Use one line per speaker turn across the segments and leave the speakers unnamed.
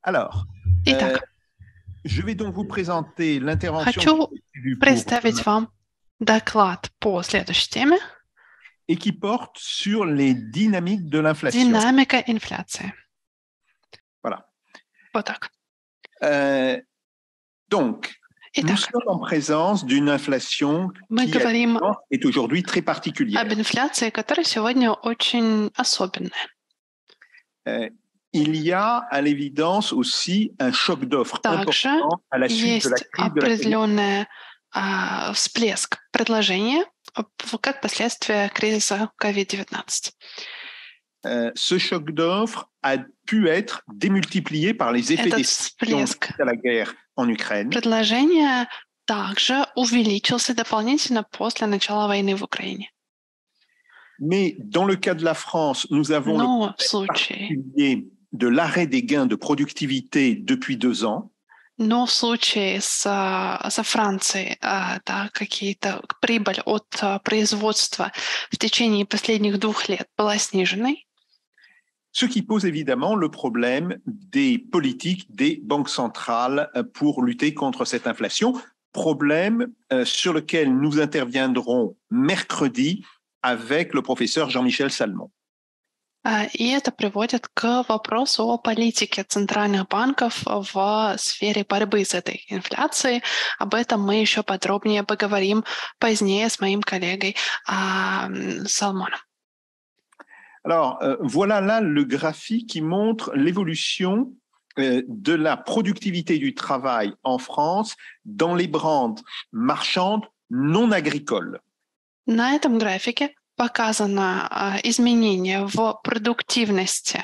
Alors,
Итак,
je vais donc vous présenter l'intervention
хочу
qui est prévue
представить вам доклад по следующей теме
et qui porte sur les dynamiques de l'inflation.
«Динамика инфляции».
Voilà.
Вот так.
Donc, nous
Итак,
sommes en présence d'une inflation
мы
qui
говорим
est aujourd'hui très particulière.
об инфляции, которая сегодня очень особенная.
Il y a à l'évidence aussi un choc d'offres
Также
important à la suite de la
есть
crise de la Covid.
определенный всплеск предложения как последствие кризиса COVID-19.
Ce choc d'offres a pu être démultiplié par les effets des
Этот
sanctions
всплеск
suite à la guerre en Ukraine.
предложения также увеличился дополнительно после начала войны в Украине.
Mais dans le cas de la France, nous avons le
Но в случае
particulier de l'arrêt des gains de productivité depuis 2 ans.
Но в случае со Францией какие-то прибыль от производства в течение последних 2 лет была сниженной.
Ce qui pose évidemment le problème des politiques des banques centrales pour lutter contre cette inflation, problème sur lequel nous interviendrons mercredi avec le professeur Jean-Michel Salmon.
И это приводит к вопросу о политике центральных банков в сфере борьбы с этой инфляцией. Об этом мы еще подробнее поговорим позднее с моим коллегой Салмоном.
Alors, voilà là le graphique qui montre l'évolution de la productivité du travail en France dans les branches marchandes non agricoles.
На этом графике показано изменение в продуктивности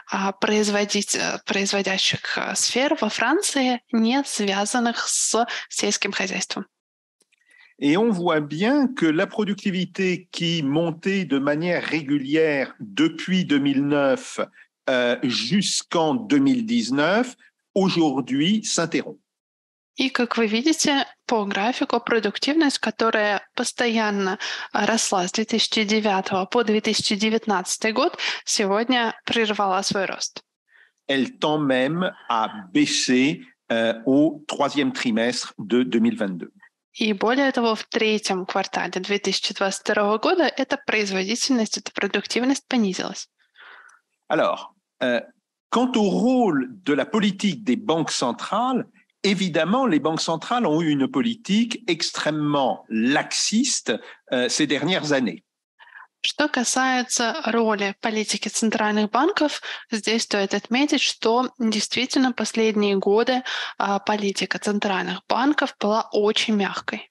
производящих сфер во Франции, не связанных с сельским хозяйством.
Et on voit bien que la productivité qui montait de manière régulière depuis 2009 jusqu'en 2019, aujourd'hui s'interrompt.
И, как вы видите, по графику продуктивность, которая постоянно росла с 2009 по 2019 год, сегодня прервала свой рост.
Elle tend même à baisser au 3e trimestre de 2022.
И более того, в 3-м квартале 2022 года эта производительность, эта продуктивность понизилась.
Alors, quant au rôle de la politique des banques centrales, évidemment, les banques centrales ont eu une politique extrêmement laxiste ces dernières années.
Что касается роли политики центральных банков, здесь стоит отметить, что действительно последние годы политика центральных банков была очень мягкой.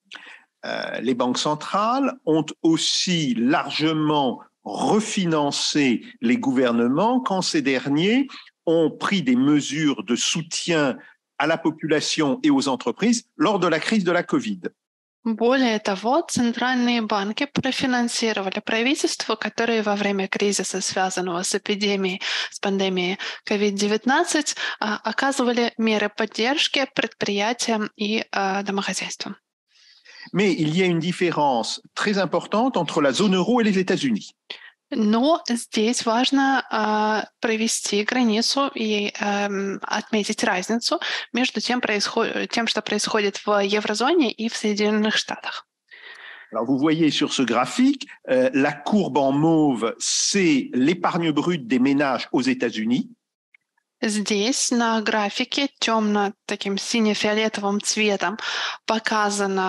Les banques centrales ont aussi largement refinancé les gouvernements quand ces derniers ont pris des mesures de soutien à la population et aux entreprises lors de la crise de la Covid.
Более того, центральные банки профинансировали правительство, которые во время кризиса, связанного с эпидемией, с пандемией COVID-19, оказывали меры поддержки предприятиям и домохозяйствам.
Mais il y a une différence très importante entre la zone euro et les États-Unis.
Но здесь важно провести границу и отметить разницу между тем, что происходит в еврозоне и в Соединенных Штатах.
Alors, vous voyez sur ce graphique, la courbe en mauve, c'est l'épargne brute des ménages aux États-Unis.
Здесь на графике темно таким сине-фиолетовым цветом показан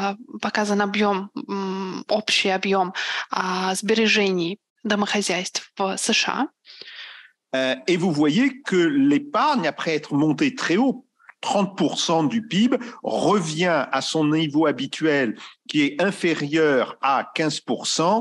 объем, общий объем сбережений домохозяйств в США.
Et vous voyez que l'épargne, après être montée très haut, 30% du PIB, revient à son niveau habituel qui est inférieur à 15%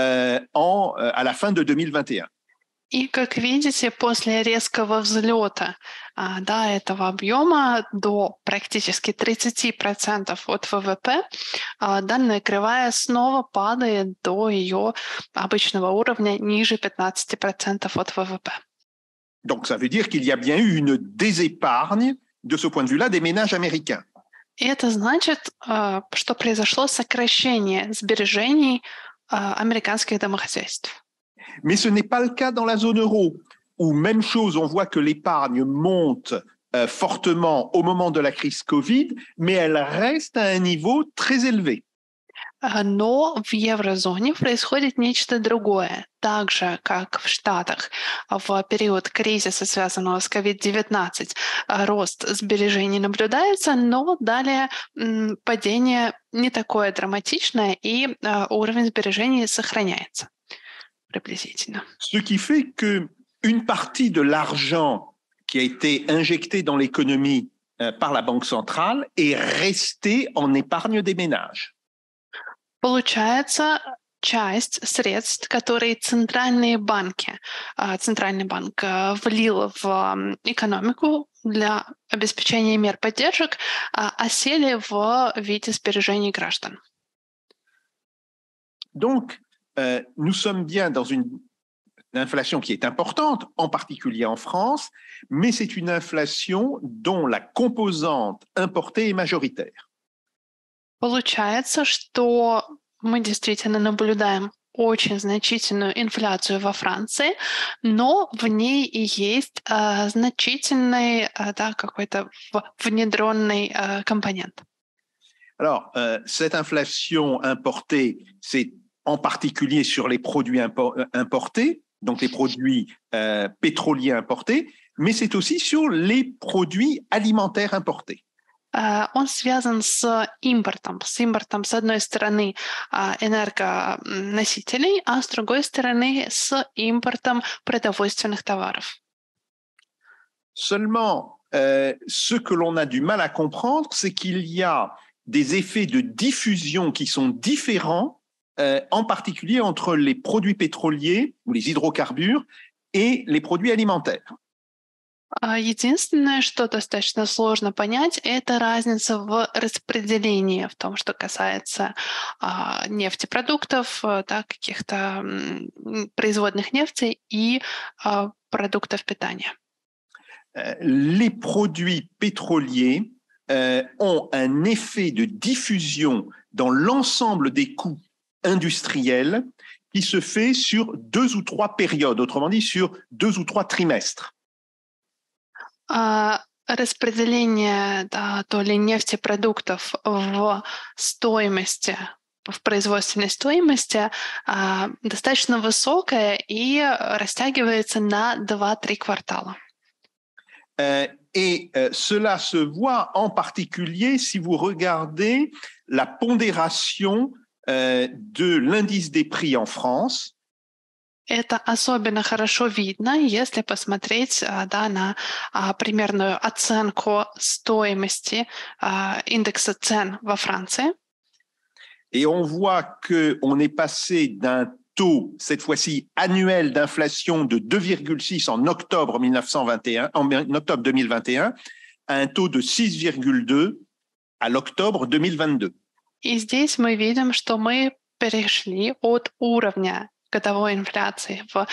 à la fin de 2021.
И, как видите, после резкого взлета этого объема до практически 30% от ВВП, данная кривая снова падает до ее обычного уровня ниже 15% от ВВП.
Donc, ça veut dire qu'il y a bien eu une désépargne, de ce point de vue-là, des ménages américains.
И это значит, что произошло сокращение сбережений американских домохозяйств.
Mais ce n'est pas le cas dans la zone euro. où, même chose, on voit que l'épargne monte fortement au moment de la crise Covid, mais elle reste à un niveau très élevé.
Но в еврозоне происходит нечто другое. Так же, как в Штатах в период кризиса, связанного с COVID-19, рост сбережений наблюдается, но далее падение не такое драматичное, и уровень сбережений сохраняется приблизительно.
Ce qui fait qu'une partie de l'argent qui a été injecté dans l'économie par la Banque centrale est restée en épargne des ménages.
Получается, часть средств, которые центральный банк влил в экономику для обеспечения мер поддержек, осели в виде сбережений граждан.
Donc, nous sommes bien dans une inflation qui est importante, en particulier en France, mais c'est une inflation dont la composante importée est majoritaire.
Получается, что мы действительно наблюдаем очень значительную инфляцию во Франции, но в ней и есть значительный какой-то внедренный компонент.
Alors, cette inflation importée, c'est en particulier sur les produits importés, donc les produits pétroliers importés, mais c'est aussi sur les produits alimentaires importés.
Он связан с импортом, с одной стороны, энергоносителей, а с другой стороны, с импортом продовольственных товаров.
Seulement, ce que l'on a du mal à comprendre, c'est qu'il y a des effets de diffusion qui sont différents, en particulier entre les produits pétroliers ou les hydrocarbures et les produits alimentaires.
Единственное, что достаточно сложно понять, это разница в распределении, в том, что касается нефтепродуктов, каких-то производных нефти и продуктов питания.
Les produits pétroliers ont un effet de diffusion dans l'ensemble des coûts industriels qui se fait sur 2 ou 3 périodes, autrement dit sur 2 ou 3 trimestres.
Распределение то ли нефтепродуктов в стоимости, в производственной стоимости достаточно высокое и растягивается на 2-3 квартала.
Et cela se voit en particulier si vous regardez la pondération de l'indice des prix en France.
Это особенно хорошо видно, если посмотреть на примерную оценку стоимости индекса цен во Франции.
Et on voit qu'on est passé d'un taux, cette fois-ci annuel d'inflation de 2,6 en octobre 2021, à un taux de 6,2 à l'octobre 2022.
И здесь мы видим, что мы перешли от уровня годовой инфляции в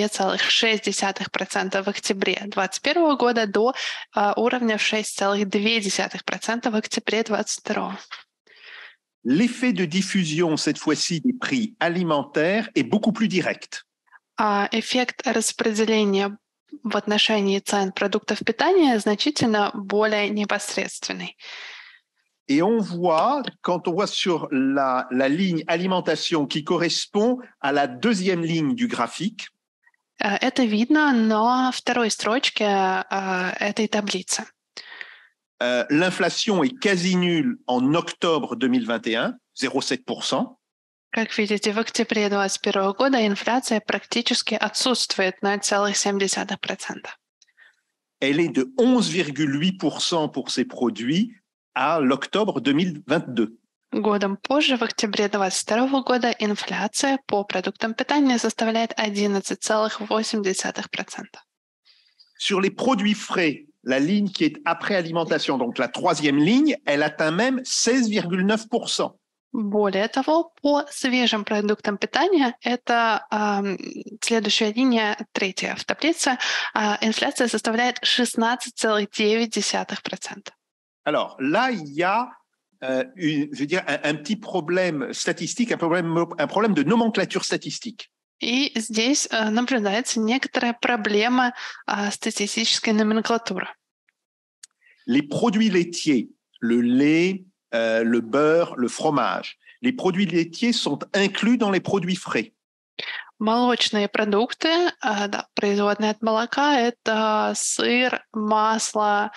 2,6% в октябре 2021 года до уровня в 6,2% в октябре 2022.
L'effet de diffusion, cette fois-ci, des prix alimentaires est beaucoup plus direct.
Эффект распределения в отношении цен продуктов питания значительно более непосредственный.
Et on voit, quand on voit sur la ligne alimentation qui correspond à la deuxième ligne du graphique,
это видно на второй строчке этой таблицы.
L'inflation est quasi nulle en octobre 2021, 0,7%.
Как видите, в октябре 2021 года инфляция практически отсутствует, 0,7%.
Elle est de 11,8% pour ces produits à l'octobre 2022.
Годом позже, в октябре 2022 года, инфляция по продуктам питания составляет 11,8%.
Sur les produits frais, la ligne qui est après alimentation, donc la troisième ligne, elle atteint même 16,9%.
Более того, по свежим продуктам питания, это следующая линия, третья в таблице, инфляция составляет 16,9%.
Alors là, il y a un petit problème statistique, un problème de nomenclature statistique.
И здесь наблюдается некоторая проблема статистической номенклатуры.
Les produits laitiers, le lait, le beurre, le fromage, les produits laitiers sont inclus dans les produits frais.
Молочные продукты, да, производные от молока, это сыр, масло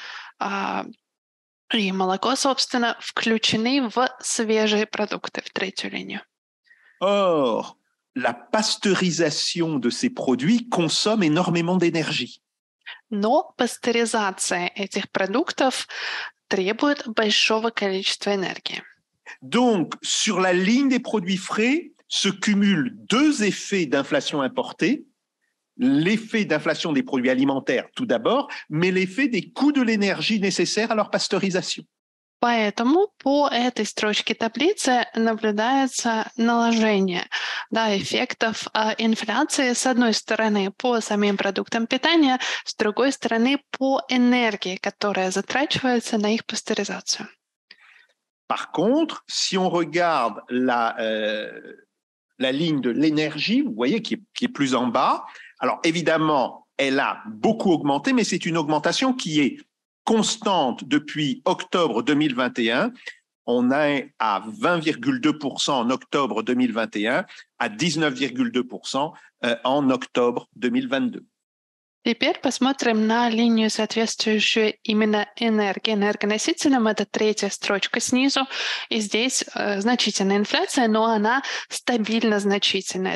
и молоко, собственно, включены в свежие продукты, в третью линию.
Or, la pasteurisation de ces produits consomme énormément d'énergie.
Но пастеризация этих продуктов требует большого количества энергии.
Donc, sur la ligne des produits frais se cumulent deux effets d'inflation importée. L'effet d'inflation des produits alimentaires tout d'abord, mais l'effet des coûts de l'énergie nécessaires à leur pasteurisation.
Поэтому по этой строчке таблицы наблюдается наложение эффектов инфляции, с одной стороны, по самим продуктам питания, с другой стороны, по энергии, которая затрачивается на их пастеризацию.
Par contre, si on regarde la ligne de l'énergie, vous voyez, qui est plus en bas, alors évidemment, elle a beaucoup augmenté, mais c'est une augmentation qui est constante depuis octobre 2021. On est à 20,2% en octobre 2021, à 19,2% en octobre 2022.
Теперь посмотрим на линию, соответствующую именно энергии, энергоносителям. Это третья строчка снизу. И здесь значительная инфляция, но она стабильно значительная.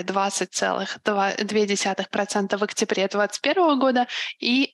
20,2% в октябре 2021 года и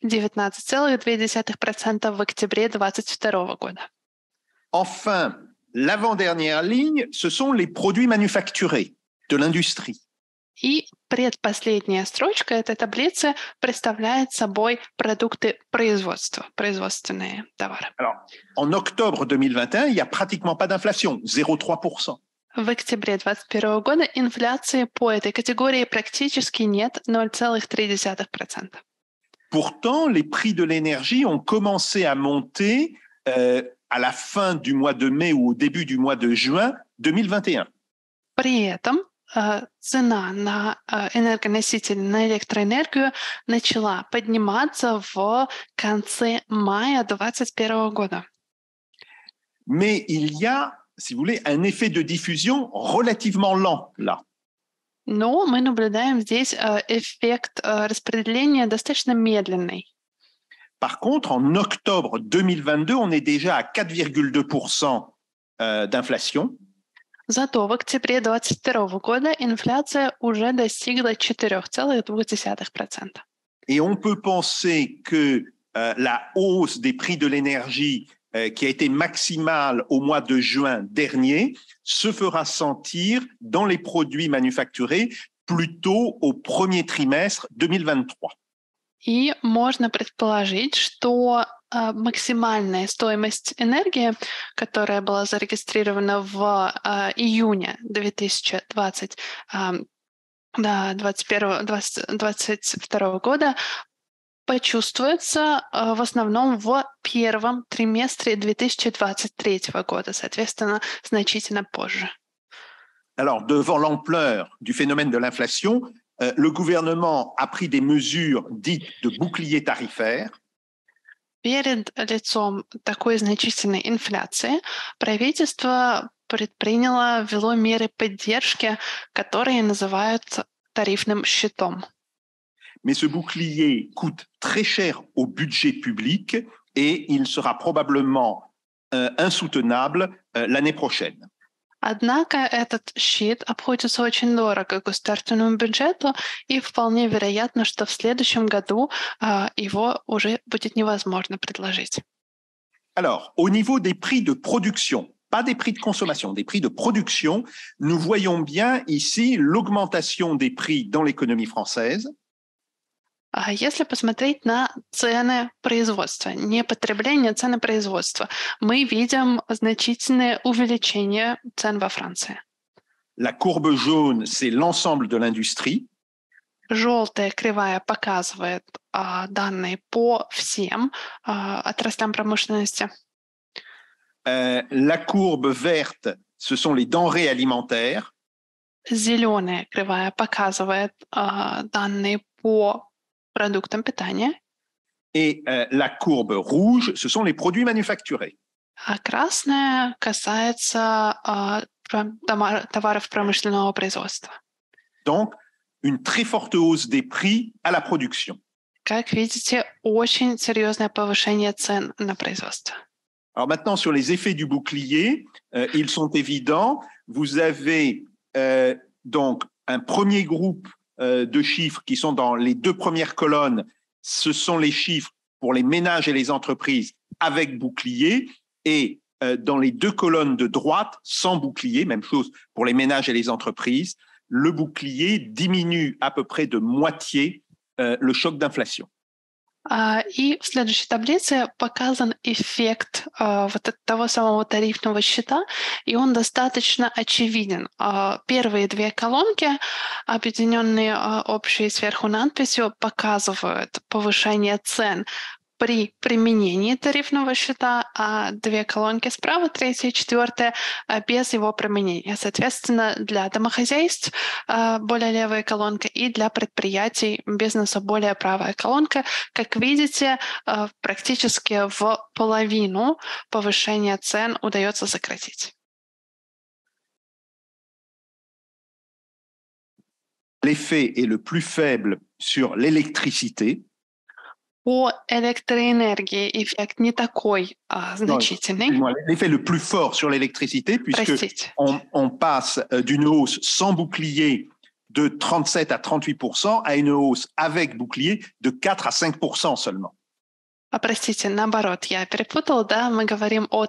19,2% в октябре 2022 года.
Enfin, l'avant-dernière ligne, ce sont les produits manufacturés de l'industrie.
И предпоследняя строчка этой таблицы представляет собой продукты производства, производственные товары.
Alors, en octobre 2021, il n'y a pratiquement pas d'inflation, 0,3%.
В октябре 2021 года инфляции по этой категории практически нет, 0,3%.
Pourtant, les prix de l'énergie ont commencé à monter à la fin du mois de mai ou au début du mois de juin 2021.
При этом цена на энергоносители, на электроэнергию начала подниматься в конце мая 2021 года.
Mais il y a, si vous voulez, un effet de diffusion relativement lent là.
Но мы наблюдаем здесь эффект распределения достаточно медленный.
Par contre, en octobre 2022, on est déjà à 4,2% d'inflation.
Зато в октябре 2022 года инфляция уже достигла 4,2%.
Et on peut penser que la hausse des prix de l'énergie qui a été maximale au mois de juin dernier se fera sentir dans les produits manufacturés plutôt au premier trimestre 2023.
И можно предположить, что максимальная стоимость энергии, которая была зарегистрирована в июне 2022 года, почувствуется в основном в первом триместре 2023 года, соответственно, значительно позже.
Alors, devant l'ampleur du phénomène de l'inflation, le gouvernement a pris des mesures dites de bouclier tarifaire.
Перед лицом такой значительной инфляции правительство ввело меры поддержки, которые называют тарифным щитом.
Mais ce bouclier coûte très cher au budget public et il sera probablement insoutenable l'année prochaine.
Однако этот щит обходится очень дорого государственному бюджету, и вполне вероятно, что в следующем году его уже будет невозможно предложить.
Alors, au niveau des prix de production, pas des prix de consommation, des prix de production, nous voyons bien ici l'augmentation des prix dans l'économie française.
Если посмотреть на цены производства, не потребление, цены производства, мы видим значительное увеличение цен во Франции.
La courbe jaune, c'est l'ensemble de l'industrie.
Желтая кривая показывает данные по всем отраслям промышленности.
La courbe verte, ce sont les denrées alimentaires.
Зеленая кривая показывает данные по продуктам питания,
et la courbe rouge, ce sont les produits manufacturés.
а красная касается товаров промышленного производства.
Donc, une très forte hausse des prix à la production.
Как видите, очень серьезное повышение цен на производство.
Alors maintenant, sur les effets du bouclier, ils sont évidents. Vous avez donc un premier groupe de chiffres qui sont dans les deux premières colonnes. Ce sont les chiffres pour les ménages et les entreprises avec bouclier. Et dans les deux colonnes de droite, sans bouclier, même chose pour les ménages et les entreprises, le bouclier diminue à peu près de moitié le choc d'inflation.
И в следующей таблице показан эффект того самого тарифного счета, и он достаточно очевиден. Первые две колонки, объединенные общей сверху надписью, показывают повышение цен при применении тарифного счета, а две колонки справа, третья и четвертая, без его применения. Соответственно, для домохозяйств более левая колонка и для предприятий бизнеса более правая колонка. Как видите, практически в половину повышение цен удается сократить.
L'effet est le plus faible sur l'électricité.
По электроэнергии эффект не такой значительный.
L'effet le plus fort sur l'électricité, puisque on passe d'une hausse sans bouclier de 37 à 38% à une hausse avec bouclier de 4 à 5% seulement.
Простите, наоборот, я перепутала, да, мы говорим о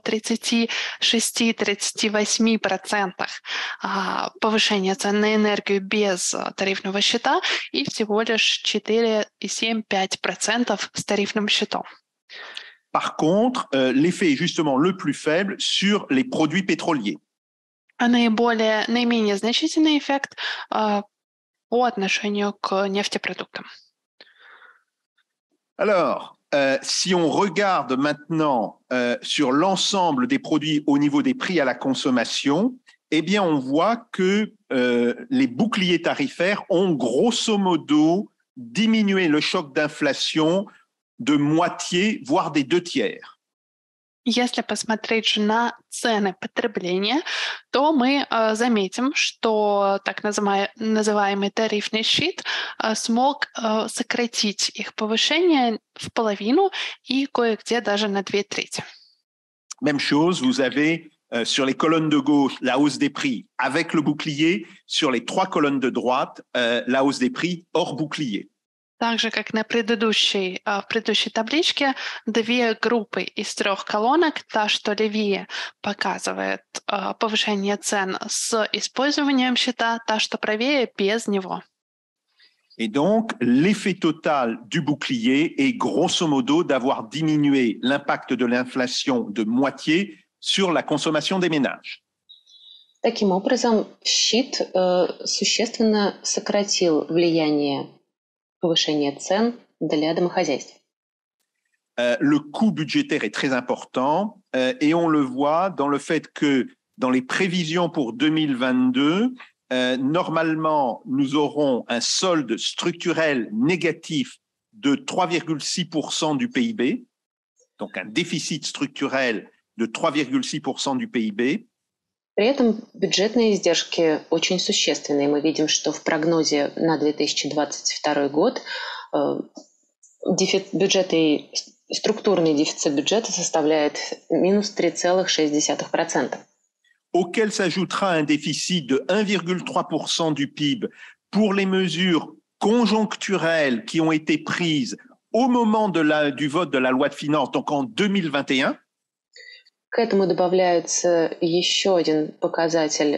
36-38% повышения цен на энергию без тарифного счета и всего лишь 4,7-5% с тарифным счетом.
Par contre, l'effet est justement le plus faible sur les produits pétroliers.
Наименее значительный эффект по отношению к нефтепродуктам.
Alors, si on regarde maintenant sur l'ensemble des produits au niveau des prix à la consommation, eh bien, on voit que les boucliers tarifaires ont grosso modo diminué le choc d'inflation de moitié, voire des 2/3.
Если посмотреть же на цены потребления, то мы заметим, что так называемый тарифный щит смог сократить их повышение в половину и кое-где даже на 2/3.
Même chose, vous avez sur les colonnes de gauche la hausse des prix avec le bouclier, sur les trois colonnes de droite la hausse des prix hors bouclier.
Так же, как в предыдущей табличке, две группы из трех колонок, та, что левее, показывает повышение цен с использованием счета, та, что правее, без него.
Et donc, l'effet total du bouclier est grosso modo d'avoir diminué l'impact de l'inflation de moitié sur la consommation des ménages.
Таким образом, щит существенно сократил влияние повышения цен для домохозяйств.
Le coût budgétaire est très important et on le voit dans le fait que dans les prévisions pour 2022, normalement, nous aurons un solde structurel négatif de 3,6% du PIB, donc un déficit structurel de 3,6% du PIB.
При этом бюджетные издержки очень существенные. Мы видим, что в прогнозе на 2022 год структурный дефицит бюджета составляет минус 3,6%.
Auquel s'ajoutera un déficit de 1,3% du PIB pour les mesures conjoncturelles qui ont été prises au moment du vote de la loi de finances, donc en 2021.
К этому добавляется еще один показатель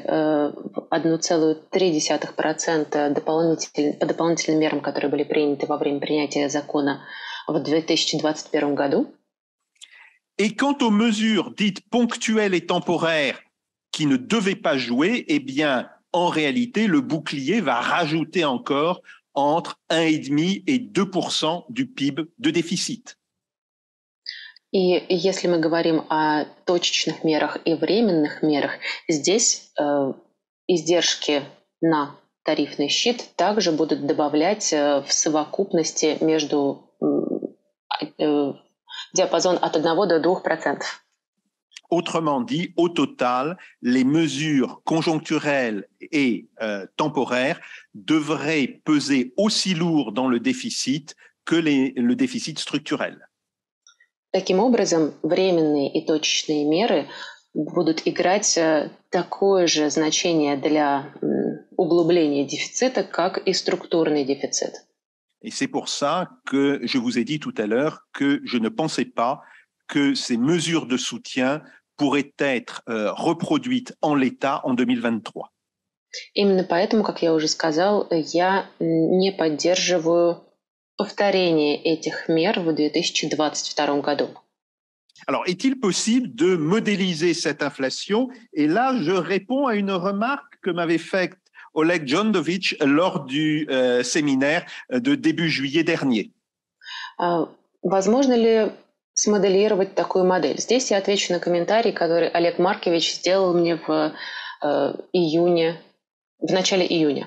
1,3% по дополнительным мерам, которые были приняты во время принятия закона в 2021 году.
Et quant aux mesures dites ponctuelles et temporaires qui ne devaient pas jouer, eh bien, en réalité, le bouclier va rajouter encore entre 1,5 et 2% du PIB de déficit.
И если мы говорим о точечных мерах и временных мерах, здесь издержки на тарифный щит также будут добавлять в совокупности между диапазон от 1 до 2%.
Autrement dit, au total, les mesures conjoncturelles et temporaires devraient peser aussi lourd dans le déficit que le déficit structurel.
Таким образом, временные и точечные меры будут играть такое же значение для углубления дефицита, как и структурный дефицит.
Et c'est pour ça que je vous ai dit tout à l'heure que je ne pensais pas que ces mesures de soutien pourraient être reproduites en l'état en 2023.
Именно поэтому, как я уже сказал, я не поддерживаю повторение этих мер в 2022 году.
Alors, est-il possible de modéliser cette inflation? Et là, je réponds à une remarque que m'avait faite Oleg Djondovich lors du séminaire de début juillet dernier.
Возможно ли смоделировать такую модель? Здесь я отвечу на комментарий, который Олег Маркович сделал мне в начале июня.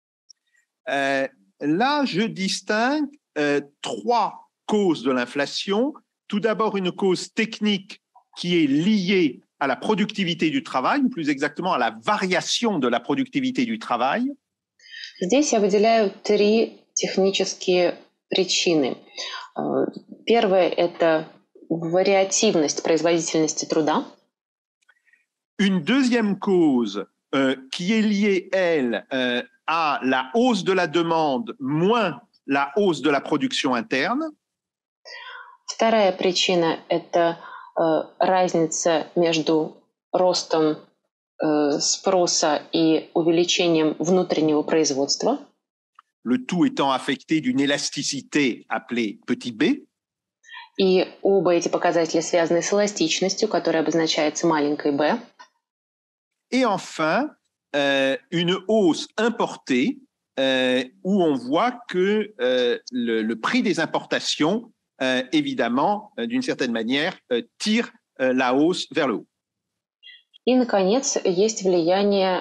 Là, je distingue trois causes de l'inflation. Tout d'abord, une cause technique qui est liée à la productivité du travail, ou plus exactement à la variation de la productivité du travail.
Здесь я выделяю 3 технические причины. Первое – это вариативность производительности труда.
Une deuxième cause qui est liée, elle, à la hausse de la demande moins la hausse de la production interne.
Вторая причина – это разница между ростом спроса и увеличением внутреннего производства.
Le tout étant affecté d'une élasticité appelée petit b.
И оба эти показатели связаны с эластичностью, которая обозначается маленькой b.
Et enfin, une hausse importée où on voit que le prix des importations, évidemment, d'une certaine manière, tire la hausse vers le haut.
И, наконец, есть влияние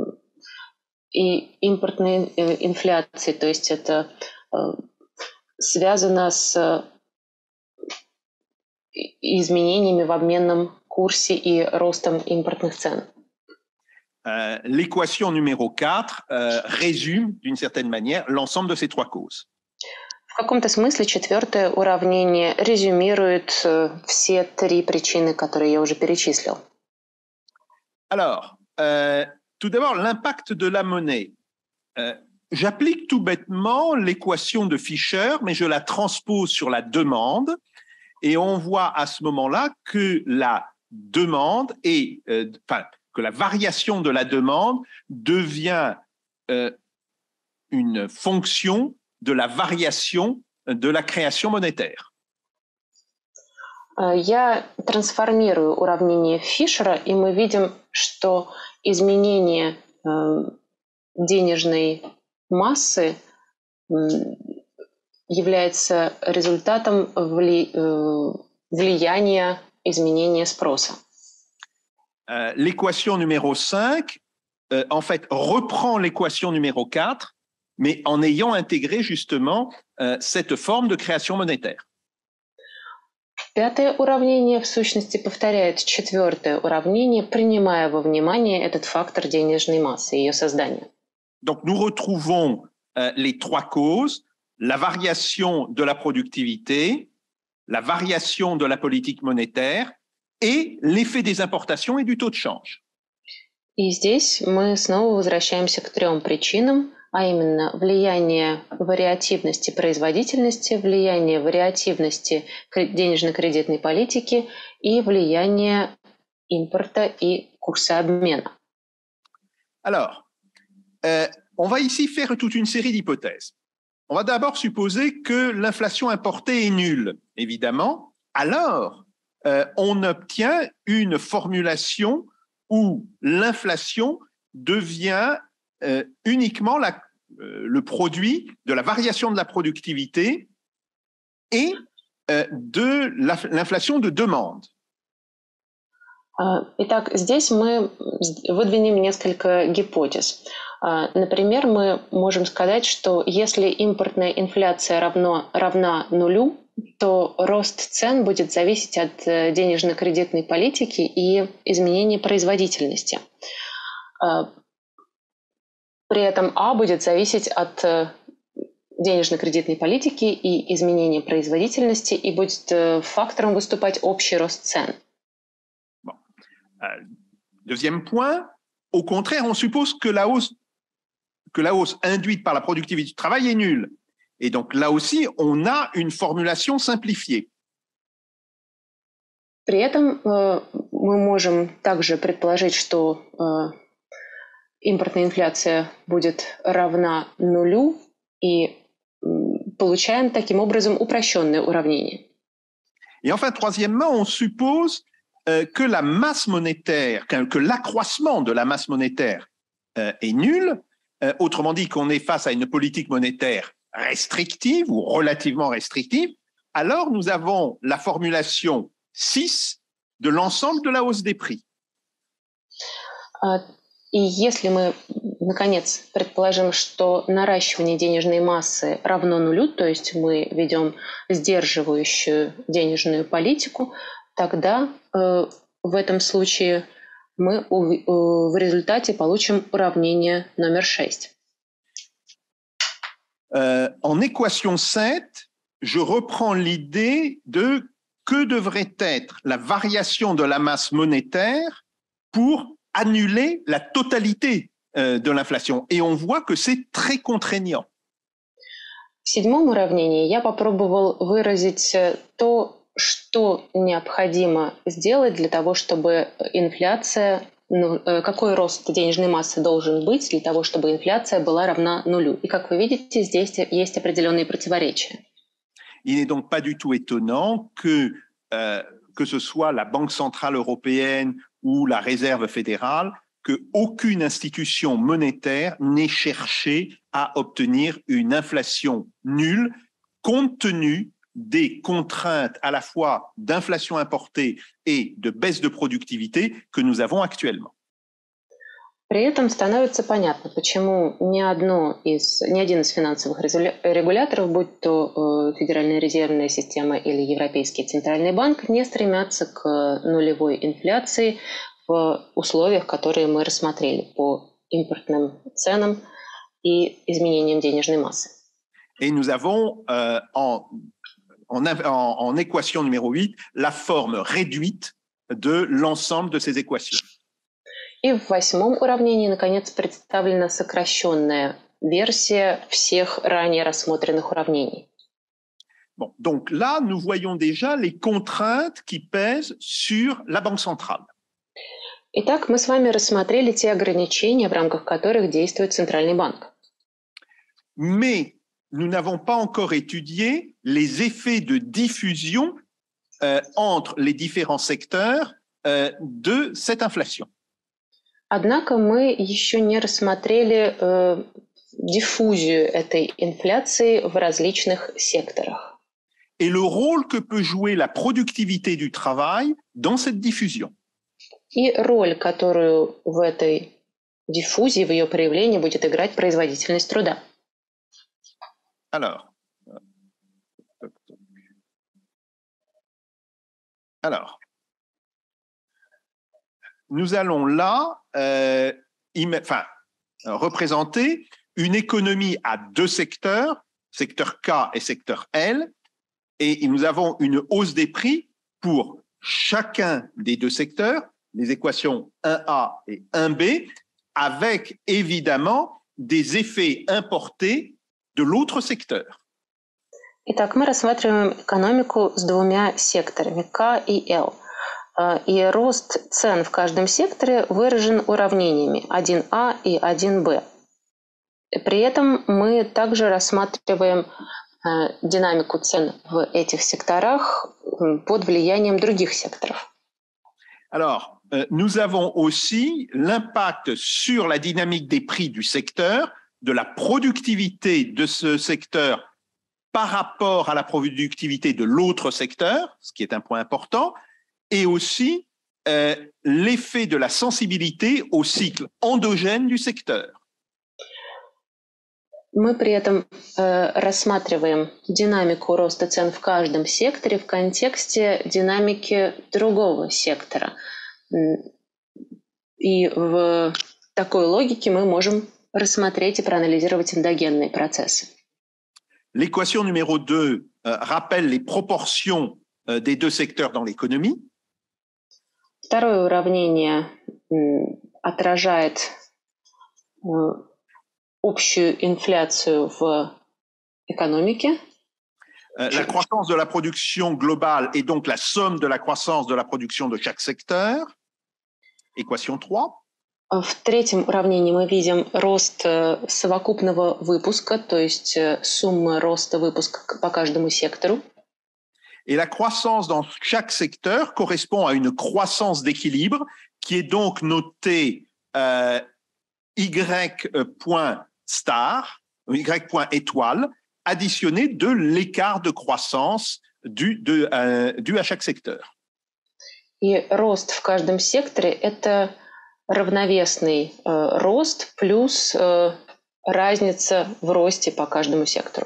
и импортной инфляции, то есть это связано с изменениями в обменном курсе и ростом импортных цен.
L'équation numéro 4 résume, d'une certaine manière, l'ensemble de ces trois causes.
В каком-то смысле 4-е уравнение резюмирует все 3 причины, которые я уже перечислил.
Alors, tout d'abord, l'impact de la monnaie. J'applique tout bêtement l'équation de Fisher, mais je la transpose sur la demande, et on voit à ce moment-là que la demande est, que la variation de la demande devient une fonction de la variation de la création monétaire.
Я трансформирую уравнение Фишера, и мы видим, что изменение денежной массы является результатом влияния изменения спроса.
L'équation numéro 5, en fait, reprend l'équation numéro 4, mais en ayant intégré justement cette forme de création monétaire.
5-е уравнение, в сущности, повторяет 4-е уравнение, принимая во внимание этот фактор денежной массы, ее создания.
Donc, nous retrouvons les trois causes, la variation de la productivité, la variation de la politique monétaire et l'effet des importations et du taux de change.
И здесь мы снова возвращаемся к 3 причинам, а именно влияние вариативности производительности, влияние вариативности денежно-кредитной политики и влияние импорта и курса обмена.
Alors, on va ici faire toute une série d'hypothèses. On va d'abord supposer que l'inflation importée est nulle, évidemment. Alors, on obtient une formulation où l'inflation devient uniquement le produit de la variation de la productivité et de l'inflation de demande.
Итак, здесь мы выдвинем несколько гипотез. Например, мы можем сказать, что если импортная инфляция равна нулю, то рост цен будет зависеть от денежно-кредитной политики и изменения производительности. При этом А будет зависеть от денежно-кредитной политики и изменения производительности, и будет фактором выступать общий рост цен.
Bon. Deuxième point, au contraire, on suppose que la hausse induite par la productivité du travail est nulle. Et donc là aussi, on a une formulation simplifiée.
При этом мы можем также предположить, что импортная инфляция будет равна нулю, и получаем таким образом упрощенное уравнение.
Et enfin, troisièmement, on suppose que la masse monétaire, que l'accroissement de la masse monétaire est nul. Autrement dit, qu'on est face à une politique monétaire restrictive ou relativement restrictive. Alors, nous avons la formulation 6 de l'ensemble de la hausse des prix.
И если мы, наконец, предположим, что наращивание денежной массы равно нулю, то есть мы ведем сдерживающую денежную политику, тогда в этом случае мы в результате получим уравнение номер 6.
En équation 7, je reprends l'idée de que devrait être la variation de la masse monétaire pour annuler la totalité de l'inflation. Et on voit que c'est très contraignant.
В седьмом уравнении я попробовал выразить то, что необходимо сделать для того, чтобы инфляция, какой рост денежной массы должен быть для того, чтобы инфляция была равна нулю. И как вы видите, здесь есть определенные противоречия.
Il n'est donc pas du tout étonnant que ce soit la Banque centrale européenne ou la Réserve fédérale, qu'aucune institution monétaire n'ait cherché à obtenir une inflation nulle compte tenu des contraintes à la fois d'inflation importée et de baisse de productivité que nous avons actuellement.
При этом становится понятно, почему ни один из финансовых регуляторов, будь то Федеральная резервная система или Европейский центральный банк, не стремятся к нулевой инфляции в условиях, которые мы рассмотрели по импортным ценам и изменениям денежной массы.
Et nous avons en équation numéro 8 la forme réduite de l'ensemble de ces équations.
И в восьмом уравнении, наконец, представлена сокращенная версия всех ранее рассмотренных уравнений.
Bon, donc là, nous voyons déjà les contraintes qui pèsent sur la Banque centrale.
Итак, мы с вами рассмотрели те ограничения, в рамках которых действует Центральный банк.
Mais nous n'avons pas encore étudié les effets de diffusion entre les différents secteurs de cette inflation.
Однако мы еще не рассмотрели диффузию этой инфляции в различных секторах.
Et le rôle que peut jouer la productivité du travail dans cette diffusion.
И роль, которую в этой диффузии, в ее проявлении будет играть производительность труда.
Alors, nous allons là représenter une économie à deux secteurs, secteur K et secteur L, et nous avons une hausse des prix pour chacun des deux secteurs, les équations 1A et 1B, avec évidemment des effets importés de l'autre secteur.
Итак, мы рассматриваем экономику с двумя секторами К и Л. И рост цен в каждом секторе выражен уравнениями 1А и 1Б. При этом мы также рассматриваем динамику цен в этих секторах под влиянием других секторов.
Alors, nous avons aussi l'impact sur la dynamique des prix du secteur, de la productivité de ce secteur par rapport à la productivité de l'autre secteur, ce qui est un point important, et aussi l'effet de la sensibilité au cycle endogène du secteur.
Мы при этом рассматриваем динамику роста цен в каждом секторе в контексте динамики другого сектора. И в такой логике мы можем рассмотреть и проанализировать эндогенные процессы.
L'équation numéro 2 rappelle les proportions des deux secteurs dans l'économie.
Второе уравнение отражает общую инфляцию в экономике.
La croissance de la production globale est donc la somme de la croissance de la production de chaque secteur. Équation 3.
В третьем уравнении мы видим рост совокупного выпуска, то есть сумма роста выпуска по каждому сектору.
Et la croissance dans chaque secteur correspond à une croissance d'équilibre qui est donc notée Y point star, Y point étoile, additionné de l'écart de croissance dû à chaque secteur.
И рост в каждом секторе – это равновесный рост плюс разница в росте по каждому сектору.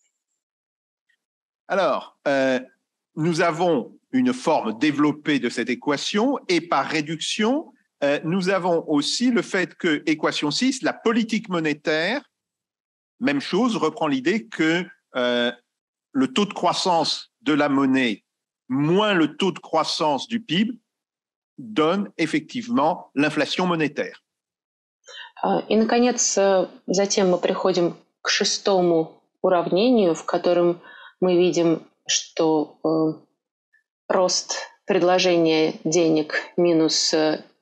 Alors, nous avons une forme développée de cette équation et par réduction, nous avons aussi le fait que, équation 6, la politique monétaire, même chose, reprend l'idée que le taux de croissance de la monnaie moins le taux de croissance du PIB donne effectivement l'inflation monétaire.
И, наконец, затем мы приходим к шестому уравнению, в котором мы видим, что рост предложения денег минус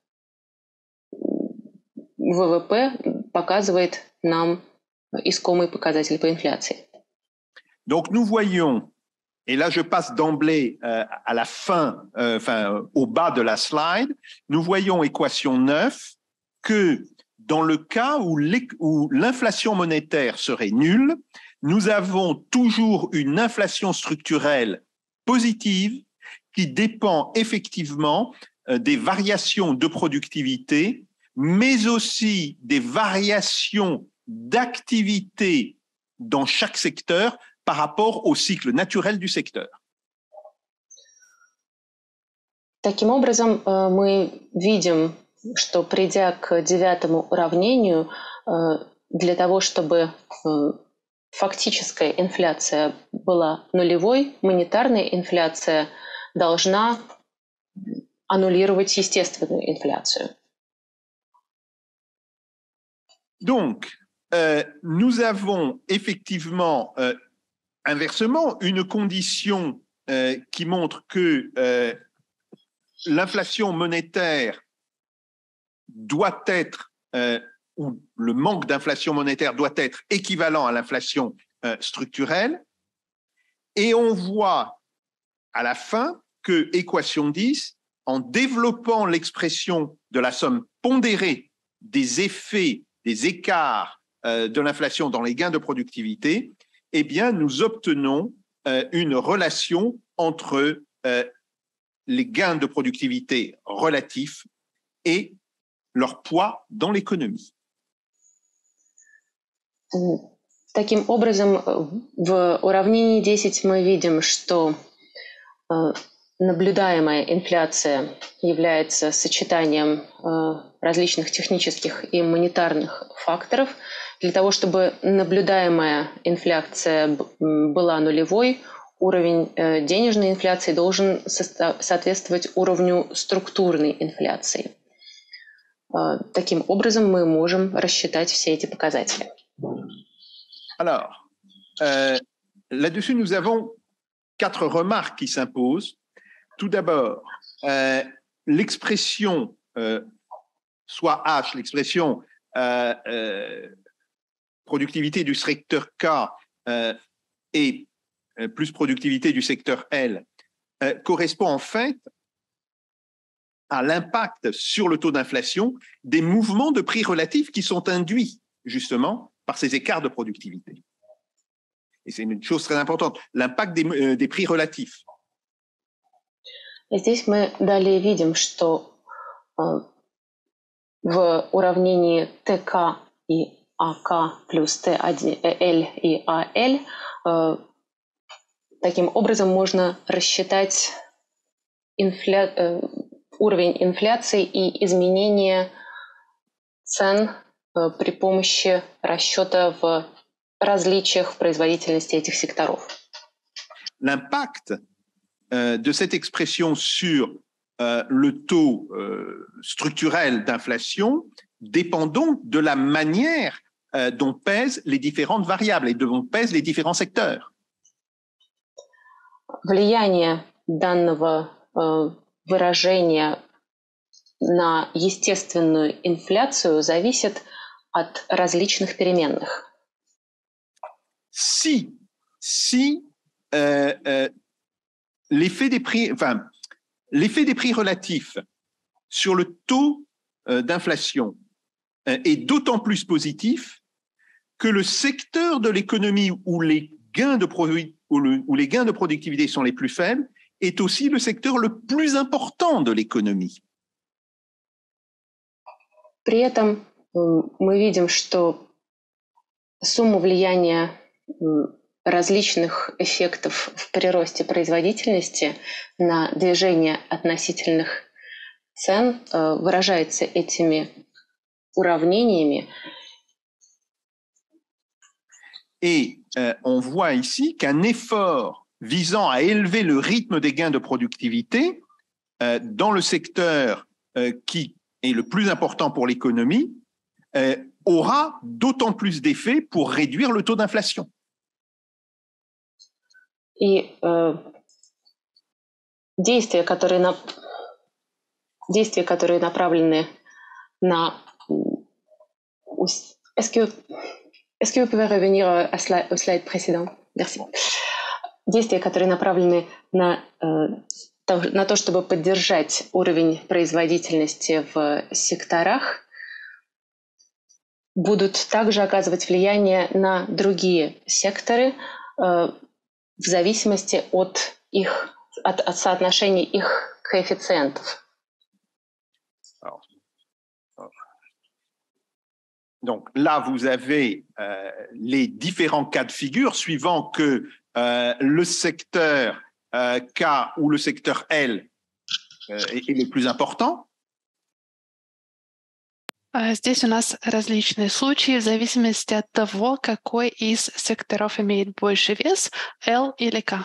ВВП показывает нам искомый показатель по инфляции.
Donc nous voyons, et là je passe d'emblée à la fin, au bas de la slide, nous voyons équation 9 que dans le cas où l'inflation monétaire serait nulle, nous avons toujours une inflation structurelle positive qui dépend effectivement des variations de productivité, mais aussi des variations d'activité dans chaque secteur par rapport au cycle naturel du secteur.
Таким образом, мы видим, что придя к девятому уравнению, для того, чтобы фактическая инфляция была нулевой, монетарная инфляция должна аннулировать естественную инфляцию.
Donc, nous avons effectivement, inversement, une condition qui montre que l'inflation monétaire doit être, ou le manque d'inflation monétaire doit être équivalent à l'inflation structurelle. Et on voit à la fin que équation 10, en développant l'expression de la somme pondérée des effets, des écarts de l'inflation dans les gains de productivité, eh bien, nous obtenons une relation entre les gains de productivité relatifs et leur poids dans l'économie.
Таким образом, в уравнении 10 мы видим, что наблюдаемая инфляция является сочетанием различных технических и монетарных факторов. Для того, чтобы наблюдаемая инфляция была нулевой, уровень денежной инфляции должен соответствовать уровню структурной инфляции. Таким образом, мы можем рассчитать все эти показатели.
Alors, là-dessus, nous avons 4 remarques qui s'imposent. Tout d'abord, l'expression, soit H, l'expression productivité du secteur K et plus productivité du secteur L, correspond en fait à l'impact sur le taux d'inflation des mouvements de prix relatifs qui sont induits justement par ces écarts de productivité. Et c'est une chose très importante, l'impact des prix relatifs.
Здесь мы далее видим, что в уравнении ТК и АК плюс ТЛ и АЛ, таким образом можно рассчитать уровень инфляции и изменение цен при помощи расчета в различиях в производительности этих секторов.
L'impact de cette expression sur le taux structurel d'inflation dépend donc de la manière dont pèsent les différentes variables et dont pèsent les différents secteurs.
Влияние данного выражения на естественную инфляцию зависит от различных переменных.
Si l'effet des prix relatifs sur le taux d'inflation est d'autant plus positif que le secteur de l'économie où les gains de productivité sont les plus faibles est aussi le secteur le plus important de l'économie.
При этом мы видим, что сумма влияния различных эффектов в приросте производительности на движение относительных цен выражается этими уравнениями.
Et on voit ici qu'un effort visant à élever le rythme des gains de productivité dans le secteur qui est le plus important pour l'économie aura d'autant plus d'effet pour réduire le taux d'inflation.
И действия, которые направлены на... Est-ce que vous pouvez revenir au slide précédent? Merci. Действия, которые направлены на то, чтобы поддержать уровень производительности в секторах, будут также оказывать влияние на другие секторы в зависимости от соотношения их коэффициентов.
Donc là, vous avez les différents cas de figure suivant que le secteur K ou le secteur L est le plus important.
Здесь у нас различные случаи в зависимости от того, какой из секторов имеет больше вес, L или K.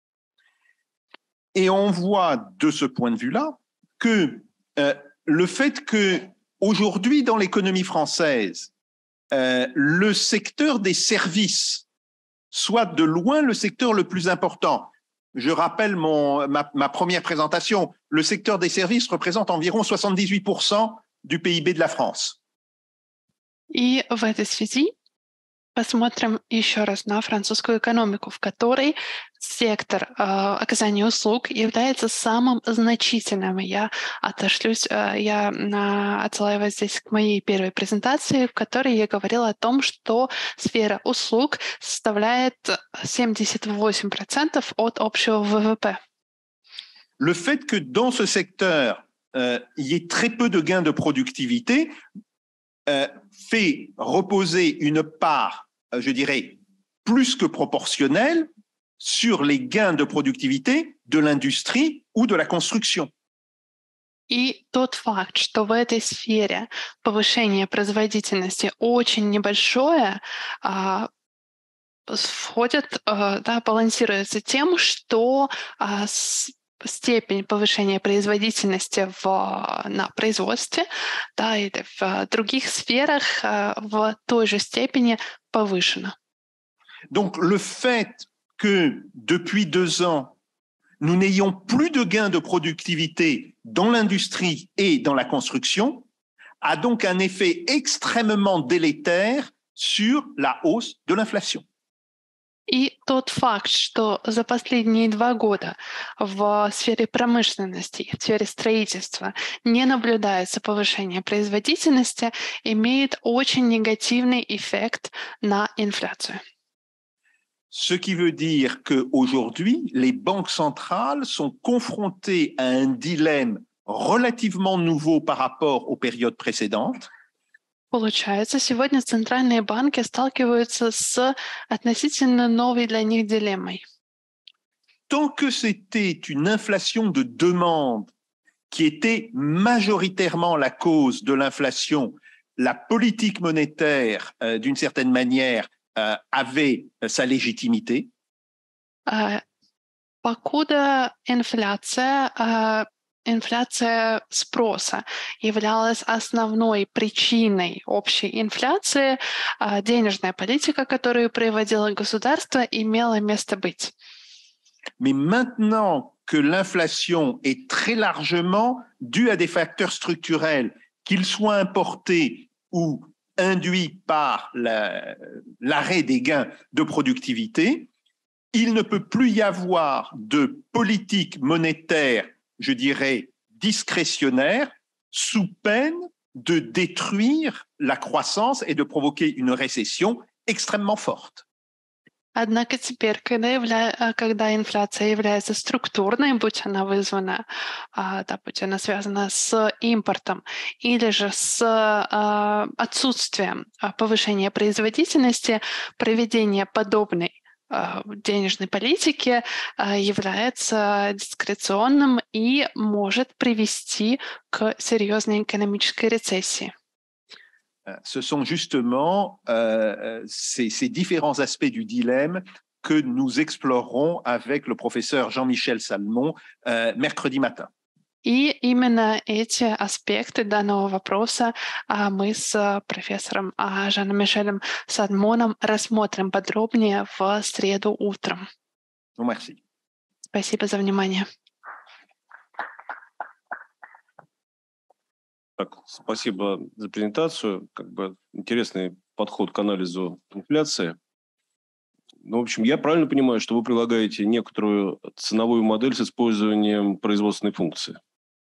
Et on voit de ce point de vue-là que le fait que aujourd'hui dans l'économie française, le secteur des services soit de loin le secteur le plus important. Je rappelle ma première présentation, le secteur des services représente environ 78% du PIB de la France.
И в этой связи посмотрим еще раз на французскую экономику, в которой сектор оказания услуг является самым значительным. Я отсылаю вас здесь к моей первой презентации, в которой я говорила о том, что сфера услуг составляет 78% от общего ВВП.
Le fait que dans ce secteur, il y ait très peu de gains de productivité fait reposer une part, je dirais, plus que proportionnelle sur les gains de productivité de l'industrie ou de la construction.
И тот факт, что в этой сфере повышение производительности очень небольшое, балансируется тем, что степень повышения производительности на производстве, или в других сферах в той же степени повышена.
Donc le fait que depuis 2 ans, nous n'ayons plus de gains de productivité dans l'industrie et dans la construction a donc un effet extrêmement délétère sur la hausse de l'inflation.
И тот факт, что за последние 2 года в сфере промышленности, в сфере строительства не наблюдается повышение производительности, имеет очень негативный эффект на инфляцию.
Ce qui veut dire qu'aujourd'hui, les banques centrales sont confrontées à un dilemme relativement nouveau par rapport aux périodes précédentes.
Получается, сегодня центральные банки сталкиваются с относительно новой для них дилеммой.
Tant que c'était une inflation de demande qui était majoritairement la cause de l'inflation, la politique monétaire, d'une certaine manière, avait sa légitimité.
Покуда инфляция спроса являлась основной причиной общей инфляции, денежная политика, которую проводило государство, имела место быть.
Mais maintenant que l'inflation est très largement due à des facteurs structurels, qu'ils soient importés ou induits par l'arrêt des gains de productivité, il ne peut plus y avoir de politique monétaire, je dirais, discrétionnaire, sous peine de détruire la croissance et de provoquer une récession extrêmement forte.
Однако теперь, когда инфляция является структурной, будь она вызвана, будь она связана с импортом или же с отсутствием повышения производительности, проведение подобной денежной политики является дискреционным и может привести к серьезной экономической рецессии.
Ce sont justement ces différents aspects du dilemme que nous explorerons avec le professeur Jean-Michel Salmon mercredi matin.
И именно эти аспекты данного вопроса мы с профессором Жаном-Мишелем Сальмоном рассмотрим подробнее в среду утром.
Merci.
Спасибо за внимание.
Так, спасибо за презентацию. Интересный подход к анализу инфляции. Ну, в общем, я правильно понимаю, что вы прилагаете некоторую ценовую модель с использованием производственной функции?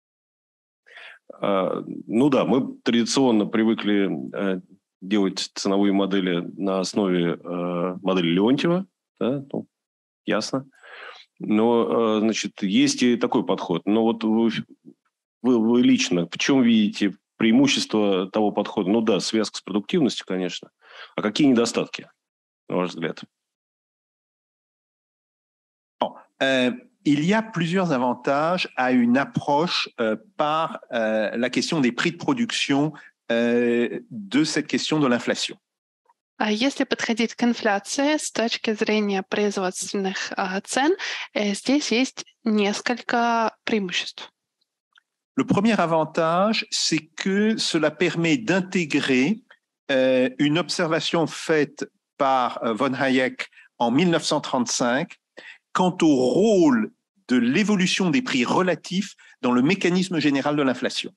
Ну да, мы традиционно привыкли делать ценовые модели на основе модели Леонтьева, да, ну, ясно. Но, значит, есть и такой подход. Но вот вы лично в чем видите преимущество того подхода? Ну да, связка с продуктивностью, конечно. А какие недостатки, на ваш взгляд?
Il y a plusieurs avantages à une approche par la question des prix de production de cette question de l'inflation.
Если подходить к инфляции с точки зрения производственных цен, здесь есть несколько преимуществ.
Le premier avantage, c'est que cela permet d'intégrer une observation faite par von Hayek en 1935 quant au rôle de l'évolution des prix relatifs dans le mécanisme général de l'inflation.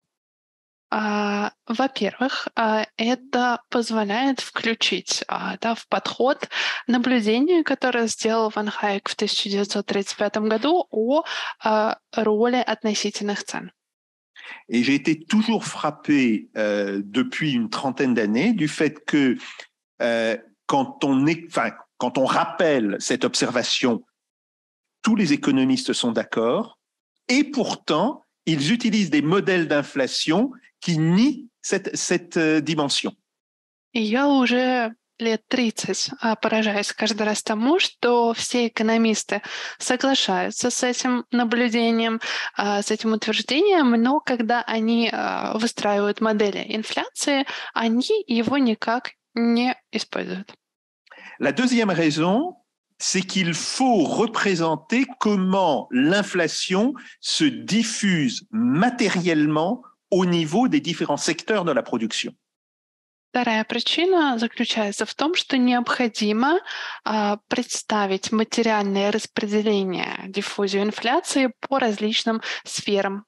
Во-первых, это позволяет включить в подход наблюдение, которое сделал Ван Хайек в 1935 году о роли относительных цен.
Et j'ai été toujours frappé depuis une trentaine d'années du fait que quand on rappelle cette observation, tous les économistes sont d'accord, et pourtant, ils utilisent des modèles d'inflation qui nient cette dimension.
Я уже лет 30 поражаюсь каждый раз тому, что все экономисты соглашаются с этим наблюдением, с этим утверждением, но когда они выстраивают модели инфляции, они его никак не используют.
La deuxième raison, c'est qu'il faut représenter comment l'inflation se diffuse matériellement au niveau des différents secteurs de la production.
Вторая причина заключается в том, что необходимо представить материальное распределение, диффузию инфляции по различным сферам.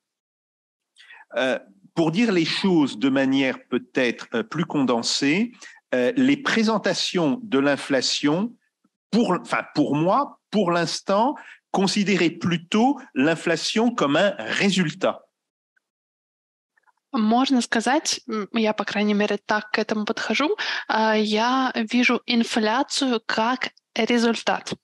Pour dire les choses de manière peut-être plus condensée, les présentations de l'inflation, pour moi, pour l'instant, considéraient plutôt l'inflation comme un résultat.
Можно сказать, я, по крайней мере, так к этому подхожу, я вижу инфляцию как результат.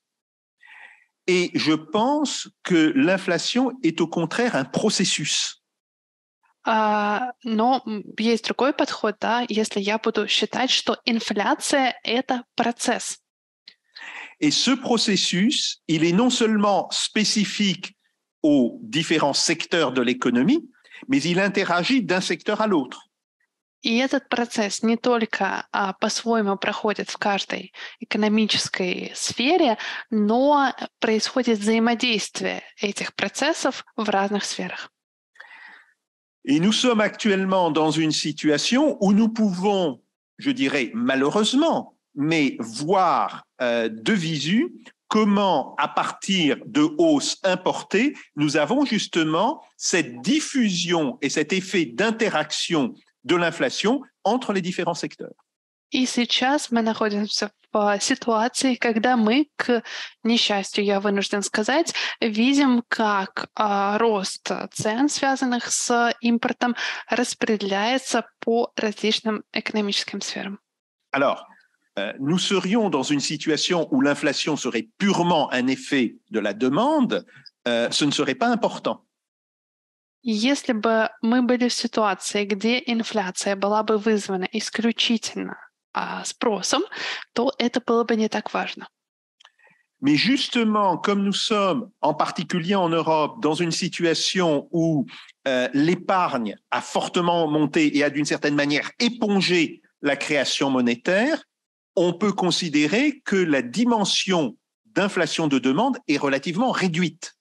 Et je pense que l'inflation est au contraire un processus.
Но есть другой подход, да, если я буду считать, что инфляция – это процесс.
Et ce processus, il est non seulement spécifique aux différents secteurs de l'économie, mais il interagit d'un secteur à l'autre.
И этот процесс не только по-своему проходит в каждой экономической сфере, но происходит взаимодействие этих процессов в разных сферах.
Et nous sommes actuellement dans une situation où nous pouvons, je dirais malheureusement, mais voir de visu comment, à partir de hausses importées, nous avons justement cette diffusion et cet effet d'interaction de l'inflation entre les différents secteurs.
И сейчас мы находимся в ситуации, когда мы, к несчастью, я вынужден сказать, видим, как рост цен, связанных с импортом, распределяется по различным экономическим сферам.
Alors, nous serions dans une situation où l'inflation serait purement un effet de la demande, ce ne serait pas important.
Если бы мы были в ситуации, где инфляция была бы вызвана исключительно спросом, то это было бы не так важно.
Mais justement, comme nous sommes, en particulier en Europe, dans une situation où l'épargne a fortement monté et a d'une certaine manière épongé la création monétaire, on peut considérer que la dimension d'inflation de demande est relativement réduite.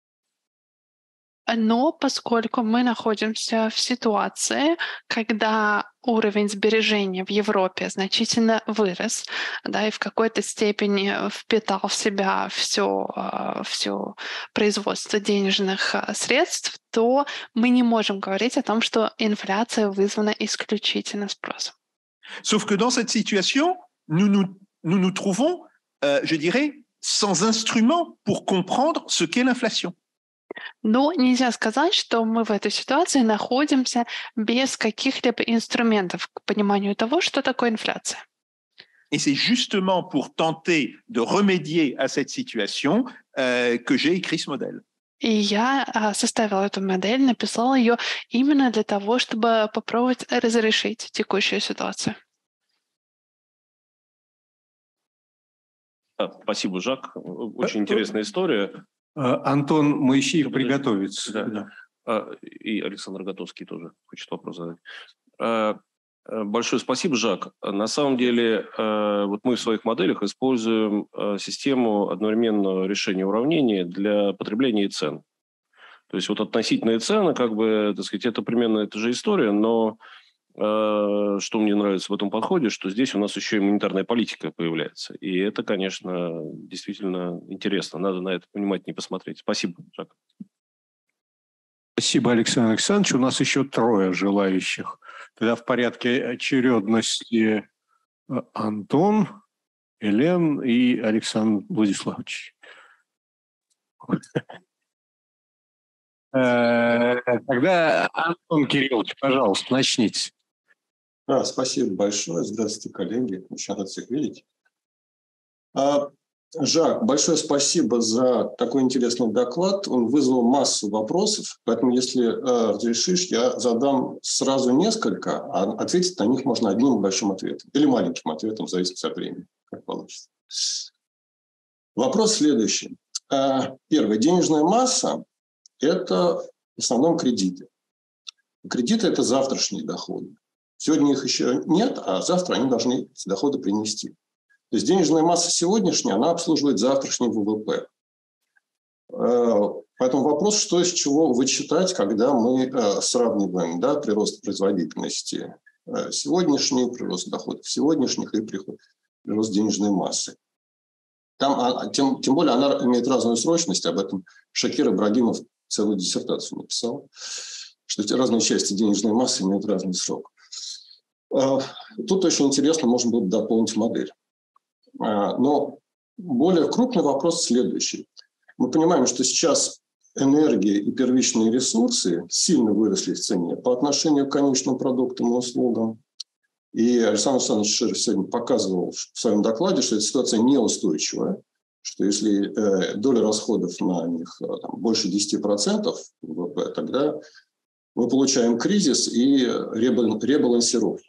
Но поскольку мы находимся в ситуации, когда уровень сбережения в Европе значительно вырос, да, и в какой-то степени впитал в себя все производство денежных средств, то мы не можем говорить о том, что инфляция вызвана исключительно спросом.
Sauf que dans cette situation, nous nous trouvons, je dirais, sans instrument pour comprendre ce qu'est l'inflation.
Но нельзя сказать, что мы в этой ситуации находимся без каких-либо инструментов к пониманию того, что такое инфляция.
Et c'est justement pour tenter de remédier à cette situation que j'ai écrit ce modèle.
И я составила эту модель, написала ее именно для того, чтобы попробовать разрешить текущую ситуацию.
Спасибо, Жак. Очень интересная история.
Антон Моисеев приготовится.
Да. И Александр Готовский тоже хочет вопрос задать. Большое спасибо, Жак. На самом деле, вот мы в своих моделях используем систему одновременного решения уравнений для потребления и цен. То есть вот относительные цены, как бы, так сказать, это примерно эта же история, но что мне нравится в этом подходе, что здесь у нас еще и монетарная политика появляется. И это, конечно, действительно интересно. Надо на это внимательнее посмотреть. Спасибо, Жак.
Спасибо, Александр Александрович. У нас еще 3 желающих. Тогда в порядке очередности Антон, Элен и Александр Владиславович. Тогда Антон Кириллович, пожалуйста, начните.
Спасибо большое. Здравствуйте, коллеги. Очень рад всех видеть. Жак, большое спасибо за такой интересный доклад. Он вызвал массу вопросов, поэтому, если разрешишь, я задам сразу несколько, а ответить на них можно одним большим ответом или маленьким ответом, в зависимости от времени, как получится. Вопрос следующий. Первое. Денежная масса – это в основном кредиты. Кредиты – это завтрашние доходы. Сегодня их еще нет, а завтра они должны эти доходы принести. То есть денежная масса сегодняшняя, она обслуживает завтрашний ВВП. Поэтому вопрос, что из чего вычитать, когда мы сравниваем, да, прирост производительности сегодняшний, прирост доходов сегодняшних и прирост денежной массы. Там, тем более она имеет разную срочность, об этом Шакир Ибрагимов целую диссертацию написал, что эти разные части денежной массы имеют разный срок. Тут очень интересно, можно было бы дополнить модель. Но более крупный вопрос следующий. Мы понимаем, что сейчас энергия и первичные ресурсы сильно выросли в цене по отношению к конечным продуктам и услугам. И Александр Александрович Широв сегодня показывал в своем докладе, что эта ситуация неустойчивая, что если доля расходов на них больше 10% ВВП, тогда мы получаем кризис и ребалансировку.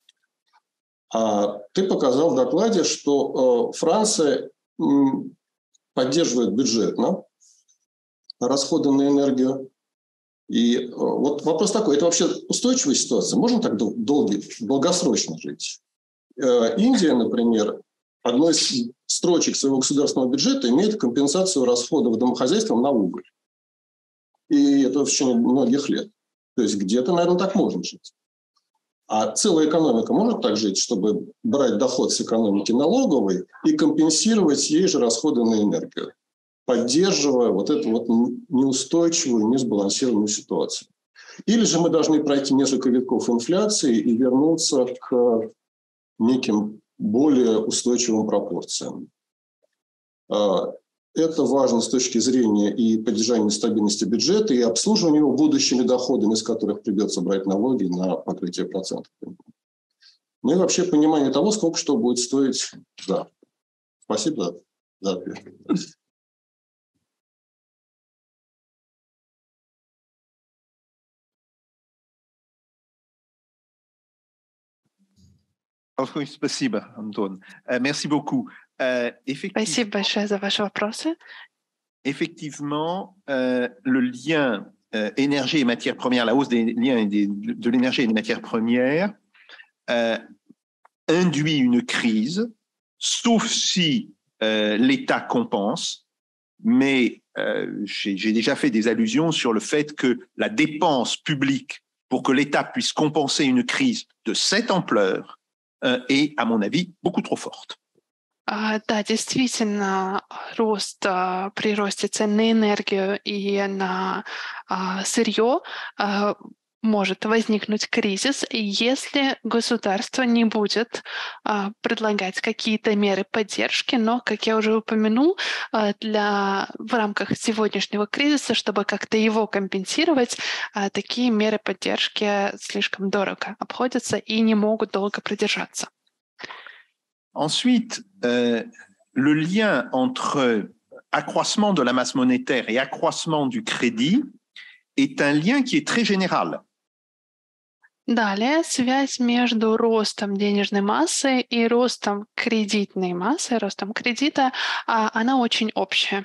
А ты показал в докладе, что Франция поддерживает бюджетно расходы на энергию. И вот вопрос такой, это вообще устойчивая ситуация? Можно так долгосрочно жить? Индия, например, одной из строчек своего государственного бюджета имеет компенсацию расходов домохозяйством на уголь. И это в течение многих лет. То есть где-то, наверное, так можно жить. А целая экономика может так жить, чтобы брать доход с экономики налоговой и компенсировать ей же расходы на энергию, поддерживая вот эту вот неустойчивую, несбалансированную ситуацию. Или же мы должны пройти несколько веков инфляции и вернуться к неким более устойчивым пропорциям. Это важно с точки зрения и поддержания стабильности бюджета, и обслуживания его будущими доходами, из которых придется брать налоги на покрытие процентов. Ну и вообще понимание того, сколько что будет стоить завтра. Спасибо за ответ.
Спасибо, Антон. Merci beaucoup.
Спасибо большое за ваши вопросы.
Effectivement, le lien énergie et matières premières, la hausse des liens de l'énergie et des matières premières induit une crise, sauf si l'État compense. Mais j'ai déjà fait des allusions sur le fait que la dépense publique pour que l'État puisse compenser une crise de cette ampleur est, à mon avis, beaucoup trop forte.
Да, действительно, рост при росте цен на энергию и на сырье может возникнуть кризис, если государство не будет предлагать какие-то меры поддержки, но, как я уже упомянул, в рамках сегодняшнего кризиса, чтобы как-то его компенсировать, такие меры поддержки слишком дорого обходятся и не могут долго продержаться.
Ensuite, le lien entre accroissement de la masse monétaire et accroissement du crédit est un lien qui est très général.
Далее, связь между ростом денежной массы и ростом кредитной массы, ростом кредита, она очень общая.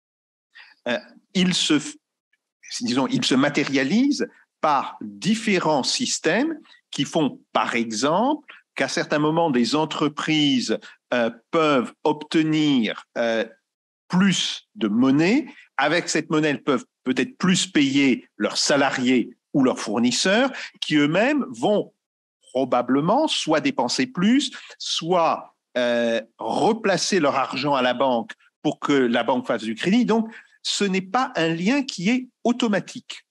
Il se matérialise par différents systèmes qui font, par exemple, qu'à certains moments, des entreprises peuvent obtenir plus de monnaie. Avec cette monnaie, elles peuvent peut-être plus payer leurs salariés ou leurs fournisseurs, qui eux-mêmes vont probablement soit dépenser plus, soit replacer leur argent à la banque pour que la banque fasse du crédit. Donc, ce n'est pas un lien qui est automatique.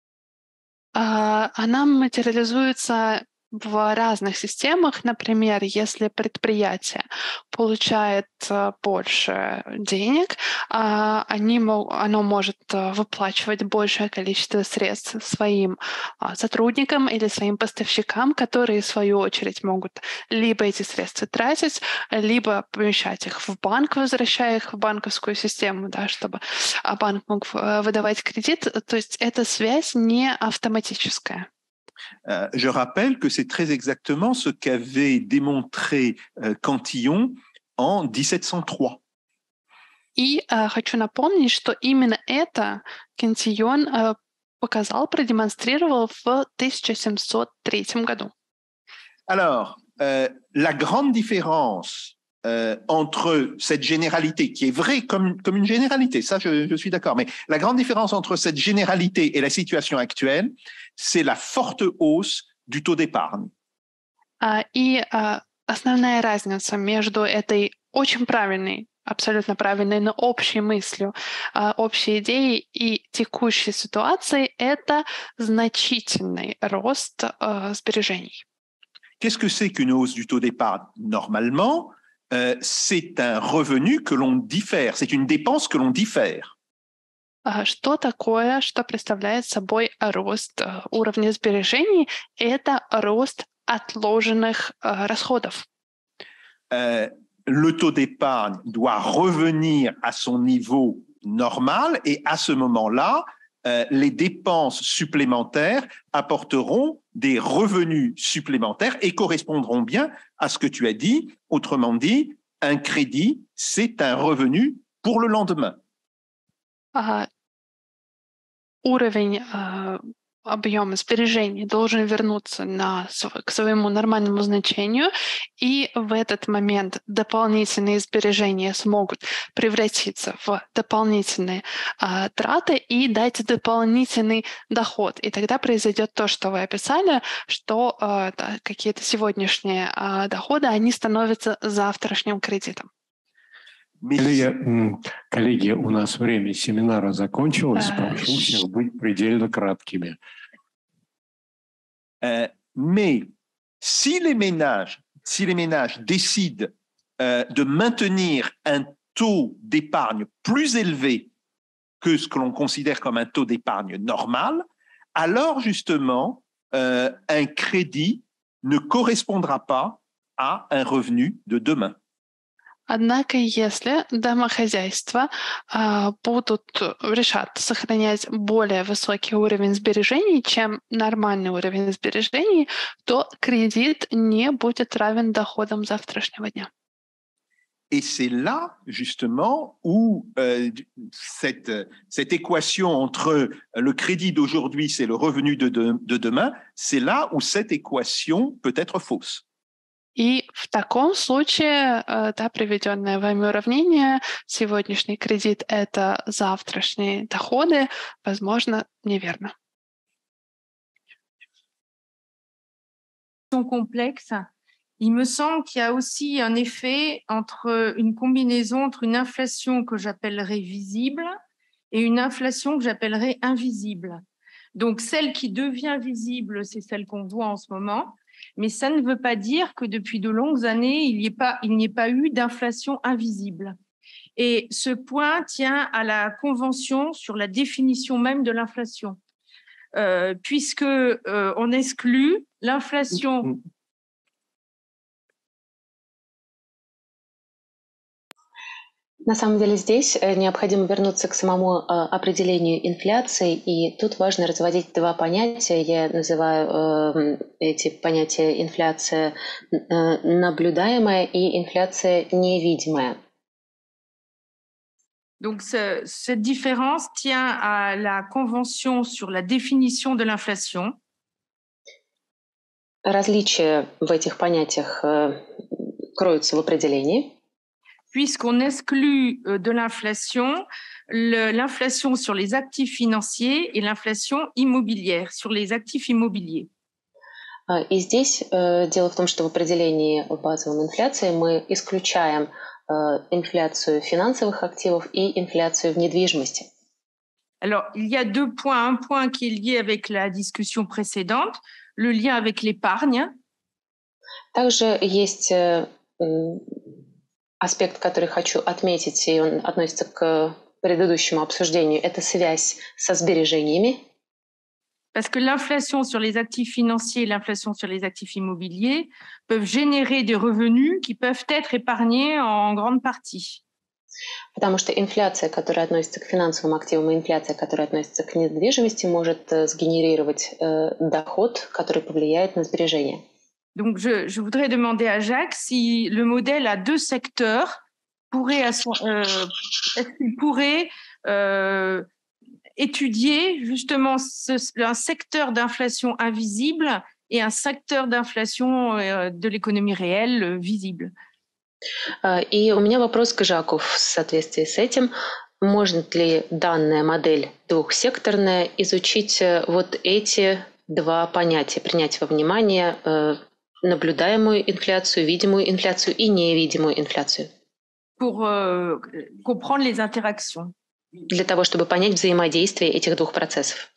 Она материализуется в разных системах. Например, если предприятие получает больше денег, оно может выплачивать большее количество средств своим сотрудникам или своим поставщикам, которые, в свою очередь, могут либо эти средства тратить, либо помещать их в банк, возвращая их в банковскую систему, да, чтобы банк мог выдавать кредит. То есть эта связь не автоматическая.
Je rappelle que c'est très exactement ce qu'avait démontré Cantillon en 1703.
И хочу напомнить, что именно это Кантillon показал, продемонстрировал в 1703 году.
Alors, la grande différence entre cette généralité, qui est vraie comme une généralité, ça je suis d'accord, mais la grande différence entre cette généralité et la situation actuelle, c'est la forte hausse du taux d'épargne.
И основная разница между этой очень правильной, абсолютно правильной, но общей мыслью, общей идеей и текущей ситуацией — это значительный рост сбережений.
Qu'est-ce que c'est qu'une hausse du taux d'épargne? Normalement, c'est un revenu que l'on diffère, c'est une dépense que l'on diffère.
Что такое, что представляет собой рост уровня сбережений? Это рост отложенных расходов.
Le taux d'épargne doit revenir à son niveau normal, et à ce moment-là, les dépenses supplémentaires apporteront des revenus supplémentaires et correspondront bien à ce que tu as dit. Autrement dit, un crédit, c'est un revenu pour le lendemain.
Уровень объема сбережений должен вернуться к своему нормальному значению, и в этот момент дополнительные сбережения смогут превратиться в дополнительные траты и дать дополнительный доход. И тогда произойдет то, что вы описали, что какие-то сегодняшние доходы, они становятся завтрашним кредитом.
Коллеги, у нас время семинара закончилось, прошу всех быть предельно краткими.
Mais si les ménages décident de maintenir un taux d'épargne plus élevé que ce que l'on considère comme un taux d'épargne normal, alors justement, un crédit ne correspondra pas à un revenu de demain.
Однако, если домохозяйства решат сохранять более высокий уровень сбережений, чем нормальный уровень сбережений, то кредит не будет равен доходам завтрашнего дня.
Et c'est là, justement, où cette équation entre le crédit d'aujourd'hui, c'est le revenu de demain, c'est là où cette équation peut être fausse.
И в таком случае, приведенное вами уравнение, сегодняшний кредит — это завтрашние доходы, возможно, неверно.
Complexe. Il me semble qu'il y a aussi un effet entre une combinaison entre une inflation que j'appellerais visible et une inflation que j'appellerais invisible. Donc, celle qui devient visible, c'est celle qu'on voit en ce moment. Mais ça ne veut pas dire que depuis de longues années, il n'y ait pas eu d'inflation invisible. Et ce point tient à la Convention sur la définition même de l'inflation, puisque on exclut l'inflation.
На самом деле здесь необходимо вернуться к самому определению инфляции, и тут важно разводить два понятия. Я называю эти понятия инфляция наблюдаемая и инфляция невидимая.
Donc, cette différence tient à la Convention sur la définition de l'inflation.
Различия в этих понятиях кроются в определении.
Puisqu'on exclut de l'inflation l'inflation sur les actifs financiers et l'inflation immobilière sur les actifs immobiliers.
И здесь дело в том, что в определении базовой инфляции мы исключаем инфляцию финансовых активов и инфляцию в недвижимости.
Alors, il y a deux points. Un point qui est lié avec la discussion précédente, le lien avec l'épargne.
Также есть аспект, который хочу отметить, и он относится к предыдущему обсуждению, это связь со сбережениями.
Parce que l'inflation sur les actifs financiers et l'inflation sur les actifs immobiliers peuvent générer des revenus qui peuvent être épargnés en grande partie.
Потому что инфляция, которая относится к финансовым активам, и инфляция, которая относится к недвижимости, может сгенерировать доход, который повлияет на сбережения.
Donc, je voudrais demander à Jacques si le modèle à deux secteurs est-ce qu'il pourrait étudier justement un secteur d'inflation invisible et un secteur d'inflation de l'économie réelle visible.
И у меня вопрос к Жаку в соответствии с этим. Может ли данная модель двухсекторная изучить вот эти два понятия, принять во внимание наблюдаемую инфляцию, видимую инфляцию и невидимую инфляцию?
Pour comprendre les interactions.
Для того, чтобы понять взаимодействие этих двух процессов.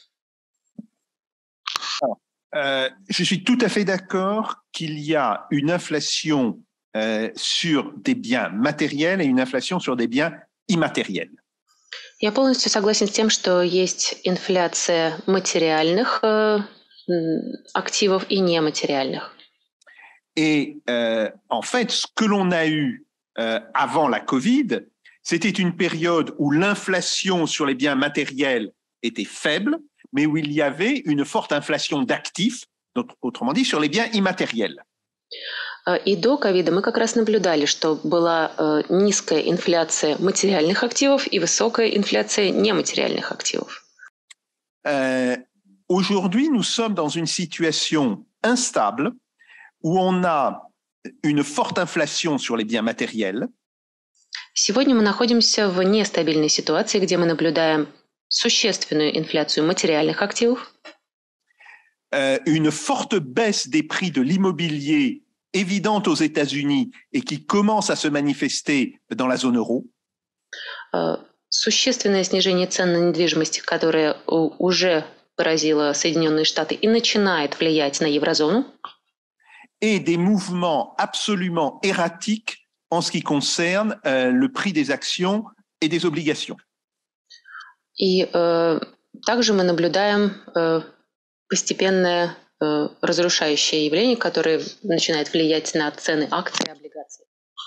Je suis tout à fait d'accord qu'il y a une inflation sur des biens matériels et une inflation sur des biens immatériels.
Я полностью согласен с тем, что есть инфляция материальных активов и нематериальных.
Et en fait, ce que l'on a eu avant la Covid, c'était une période où l'inflation sur les biens matériels était faible, mais où il y avait une forte inflation d'actifs, autrement dit, sur les biens immatériels.
И до ковида мы как раз наблюдали, что была низкая инфляция материальных активов и высокая инфляция нематериальных активов.
Aujourd'hui, nous sommes dans une situation instable où on a une forte inflation sur les biens matériels.
Сегодня мы находимся в нестабильной ситуации, где мы наблюдаем существенную инфляцию материальных активов,
une forte baisse des prix de l'immobilier évidente aux États-Unis et qui commence à se manifester dans la zone euro.
Существенное снижение цен на недвижимость, которое уже поразило Соединенные Штаты и начинает влиять на еврозону.
Et des mouvements absolument erratiques en ce qui concerne le prix des actions et des obligations.
И также мы наблюдаем постепенное разрушающее явление, которое начинает влиять на цены акций и облигаций.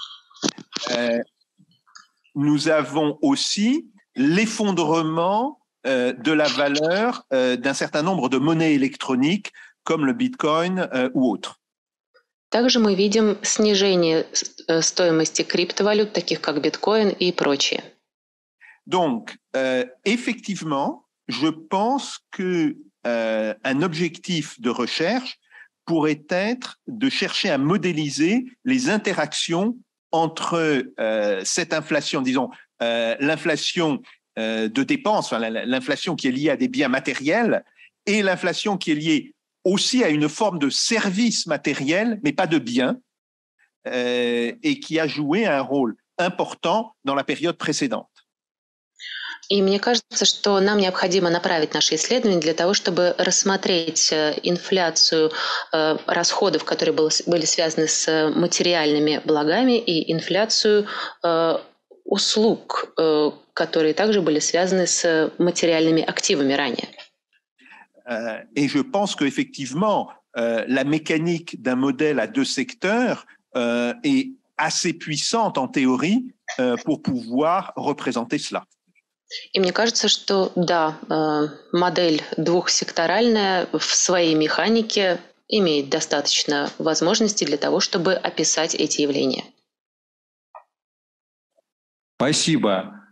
Nous avons aussi l'effondrement de la valeur d'un certain nombre de monnaies électroniques comme le Bitcoin ou autres.
Также мы видим снижение стоимости криптовалют, таких как биткоин и прочие.
Donc, effectivement, je pense que un objectif de recherche pourrait être de chercher à modéliser les interactions entre cette inflation, disons, l'inflation de dépenses, enfin, l'inflation qui est liée à des biens matériels et l'inflation qui est liée aussi à une forme de service matériel, mais pas de biens, et qui a joué un rôle important dans la période précédente.
И мне кажется, что нам необходимо направить наши исследования для того, чтобы рассмотреть инфляцию расходов, которые были связаны с материальными благами, и инфляцию услуг, которые также были связаны с материальными активами ранее.
Et je pense qu'effectivement, la mécanique d'un modèle à deux secteurs est assez puissante en théorie pour pouvoir représenter cela.
И мне кажется, что да, модель двухсекторальная в своей механике имеет достаточно возможностей для того, чтобы описать эти явления.
Спасибо.